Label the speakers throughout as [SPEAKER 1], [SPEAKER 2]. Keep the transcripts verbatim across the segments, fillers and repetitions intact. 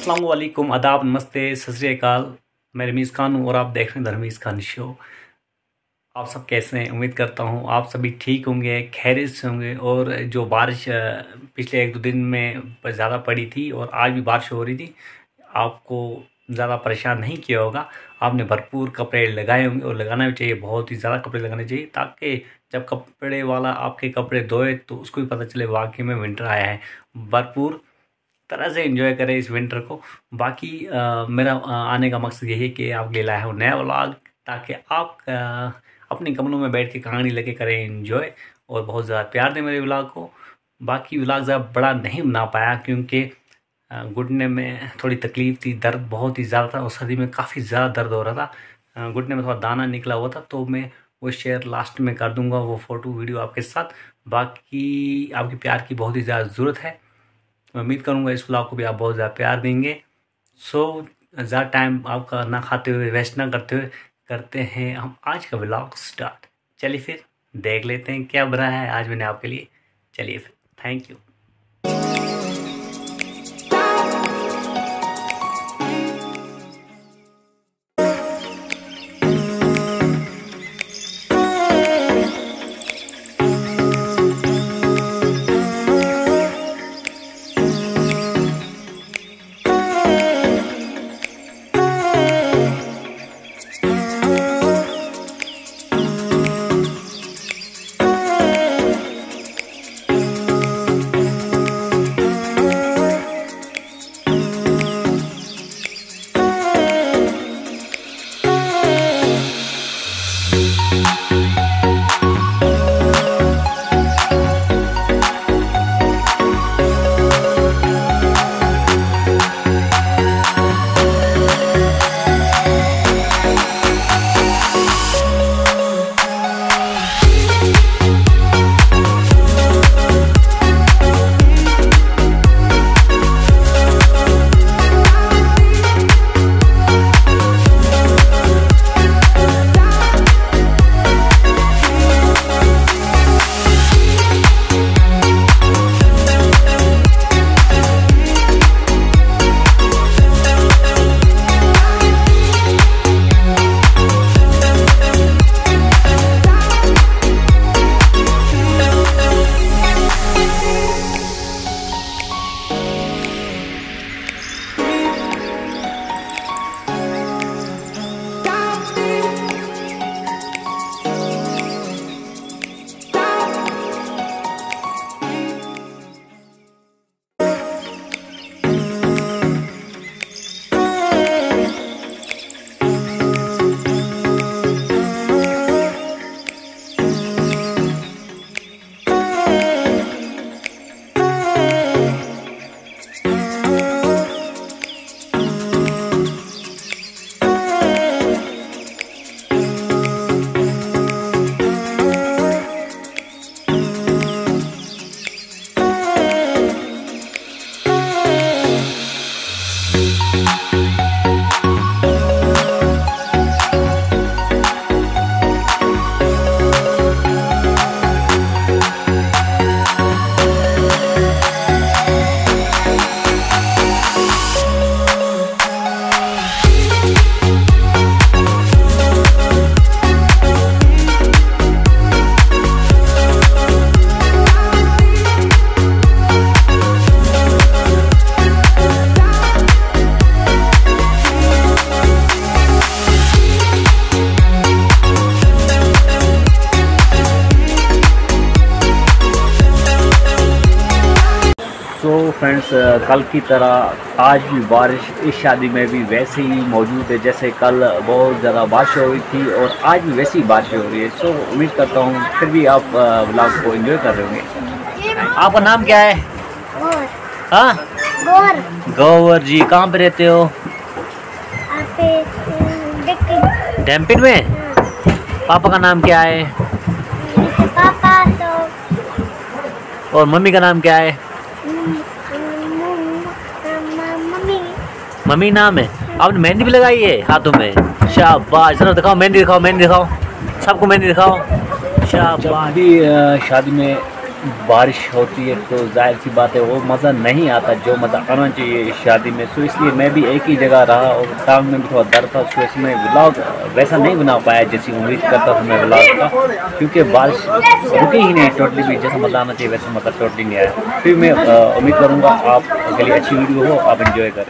[SPEAKER 1] अस्सलाम वालेकुम, आदाब, नमस्ते, सत श्री अकाल। मैं रमीज़ खान हूँ और आप देख रहे हैं द रमीज़ खान शो। आप सब कैसे हैं? उम्मीद करता हूँ आप सभी ठीक होंगे, खैरियत से होंगे। और जो बारिश पिछले एक दो दिन में ज़्यादा पड़ी थी और आज भी बारिश हो रही थी, आपको ज़्यादा परेशान नहीं किया होगा। आपने भरपूर कपड़े लगाए होंगे और लगाना भी चाहिए, बहुत ही ज़्यादा कपड़े लगाने चाहिए, ताकि जब कपड़े वाला आपके कपड़े धोए तो उसको भी पता चले वाकई में विंटर आया है। भरपूर तरह से एंजॉय करें इस विंटर को। बाकी आ, मेरा आ, आने का मकसद यही है कि आपके लिए लाया हूँ नया व्लॉग, ताकि आप आ, अपने कमरों में बैठ के कहानी लेके करें एंजॉय और बहुत ज़्यादा प्यार दें मेरे व्लॉग को। बाकी व्लॉग ज़्यादा बड़ा नहीं बना पाया क्योंकि घुटने में थोड़ी तकलीफ़ थी, दर्द बहुत ही ज़्यादा था और सर्दी में काफ़ी ज़्यादा दर्द हो रहा था। घुटने में थोड़ा दाना निकला हुआ था, तो मैं वो शेयर लास्ट में कर दूँगा, वो फ़ोटो वीडियो आपके साथ। बाकी आपके प्यार की बहुत ही ज़्यादा ज़रूरत है। मैं उम्मीद करूँगा इस व्लॉग को भी आप बहुत ज़्यादा प्यार देंगे। सो ज़्यादा टाइम आपका ना खाते हुए, वेस्ट ना करते हुए, करते हैं हम आज का व्लॉग स्टार्ट। चलिए फिर देख लेते हैं क्या बना है आज मैंने आपके लिए। चलिए फिर, थैंक यू। तो फ्रेंड्स, कल की तरह आज भी बारिश इस शादी में भी वैसे ही मौजूद है जैसे कल बहुत ज़्यादा बारिश हो रही थी और आज भी वैसी ही बारिश हो रही है। सो उम्मीद करता हूँ फिर भी आप व्लॉग को एंजॉय कर रहे होंगे। आपका नाम क्या है? हाँ, गौर। गौर जी, कहाँ पे रहते हो? डैम्पिन में। पापा का नाम क्या है?
[SPEAKER 2] पापा तो।
[SPEAKER 1] और मम्मी का नाम क्या है?
[SPEAKER 2] मम्मी।
[SPEAKER 1] मम्मी नाम है। आपने मेहंदी भी लगाई है हाथों में? शाबाश, जरा दिखाओ मेहंदी, दिखाओ मेहंदी, दिखाओ सबको मेहंदी दिखाओ। शाबाश। भी शादी में बारिश होती है तो जाहिर सी बात है वो मज़ा नहीं आता जो मज़ा आना चाहिए इस शादी में। सो इसलिए मैं भी एक ही जगह रहा और टांग में भी थोड़ा दर्द था, उसकी वजह से मैं व्लॉग वैसा नहीं बना पाया जैसी उम्मीद करता था मैं व्लॉग का, क्योंकि बारिश रुकी ही नहीं टोटली भी। जैसा मज़ा आना चाहिए वैसा मज़ा टोटली नहीं आया। फिर मैं उम्मीद करूँगा आपके लिए अच्छी वीडियो हो, आप इंजॉय करें।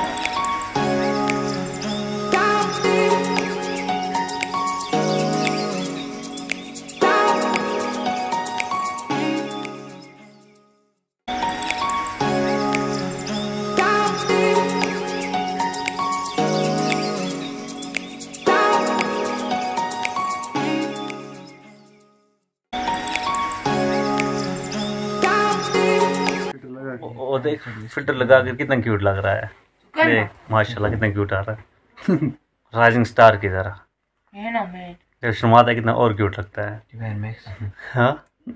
[SPEAKER 1] वो देख फिल्टर लगा के कितना क्यूट लग रहा है, देख माशाल्लाह कितना क्यूट आ रहा है। राइजिंग स्टार की तरह है ना। मैं शर्माता कितना और क्यूट लगता है। हाँ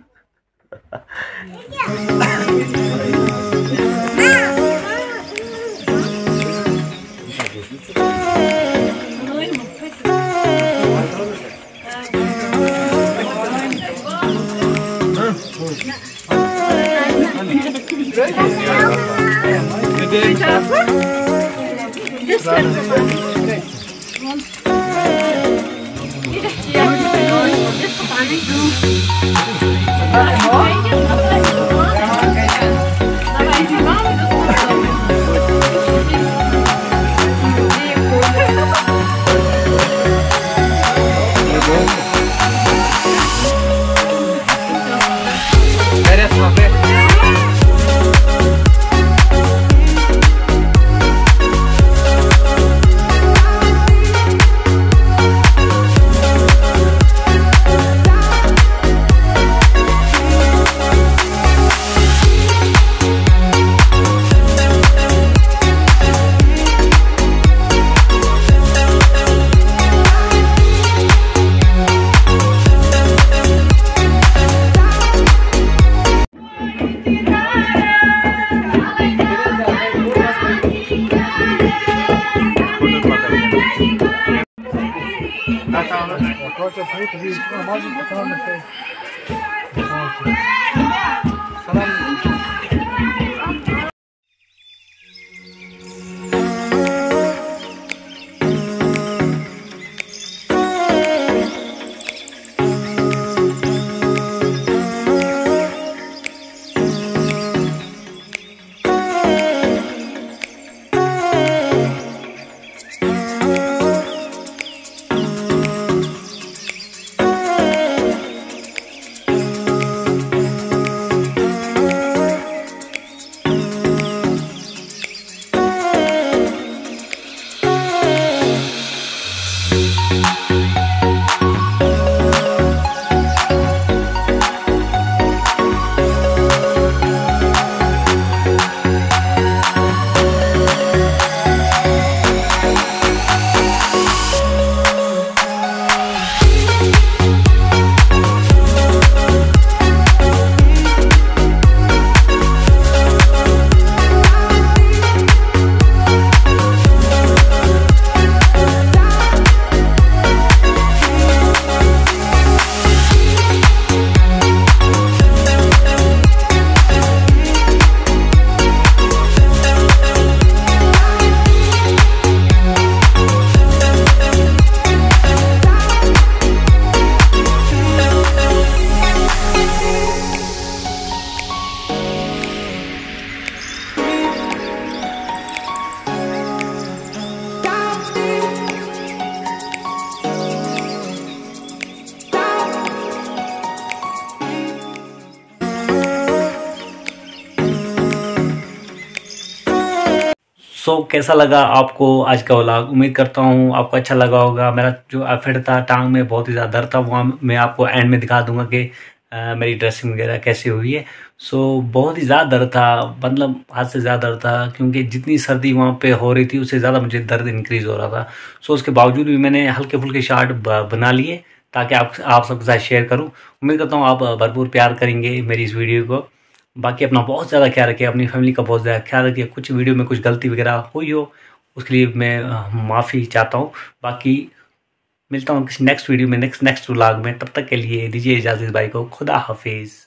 [SPEAKER 1] सो so, कैसा लगा आपको आज का व्लॉग? उम्मीद करता हूँ आपको अच्छा लगा होगा। मेरा जो एफर्ट था टांग में बहुत ही ज़्यादा दर्द था, वहाँ मैं आपको एंड में दिखा दूंगा कि आ, मेरी ड्रेसिंग वगैरह कैसी हुई है। सो so, बहुत ही ज़्यादा दर्द था, मतलब हाथ से ज़्यादा दर्द था, क्योंकि जितनी सर्दी वहाँ पे हो रही थी उससे ज़्यादा मुझे दर्द इंक्रीज़ हो रहा था। सो so, उसके बावजूद भी मैंने हल्के फुल्के शार्ट बना लिए ताकि आप आप सबके साथ शेयर करूँ। उम्मीद करता हूँ आप भरपूर प्यार करेंगे मेरी इस वीडियो को। बाकी अपना बहुत ज़्यादा ख्याल रखिए, अपनी फैमिली का बहुत ज़्यादा ख्याल रखिए। कुछ वीडियो में कुछ गलती वगैरह हुई हो उसके लिए मैं माफ़ी चाहता हूँ। बाकी मिलता हूँ किसी नेक्स्ट वीडियो में, नेक्स्ट नेक्स्ट व्लॉग में। तब तक के लिए दीजिए इजाज़त भाई को। खुदा हाफिज़।